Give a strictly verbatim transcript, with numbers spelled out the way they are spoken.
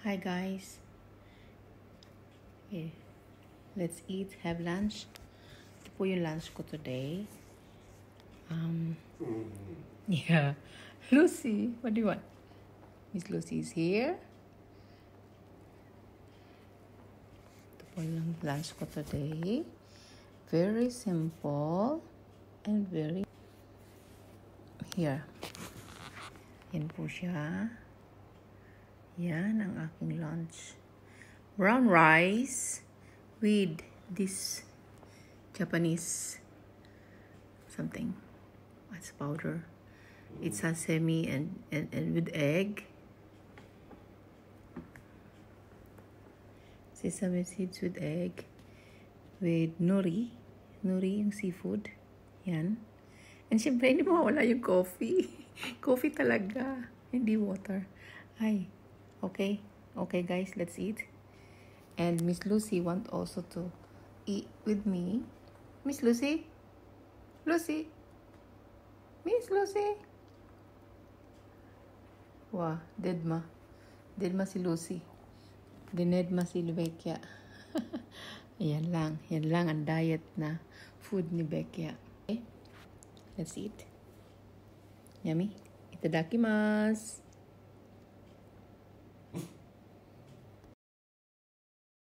Hi guys. Okay, let's eat, have lunch. Ito po yung lunch ko today. Um, yeah. Lucy, what do you want? Miss Lucy is here. Ito po yung lunch ko today. Very simple and very... Here. Yan po siya. Yan ang aking lunch. Brown rice with this Japanese something. It's powder. It's sesame and, and, and with egg. Sesame seeds with egg. With nori. Nori yung seafood. Yan. And syempre, hindi mawala yung coffee. Coffee talaga. Hindi water. Ay. Okay. Okay, guys. Let's eat. And Miss Lucy want also to eat with me. Miss Lucy? Lucy? Miss Lucy? Wow. Deadma. Deadma si Lucy. Dinedma si Beckia. Yan lang. Yan lang ang diet na food ni Beckia. Okay? Let's eat. Yummy. Itadakimasu.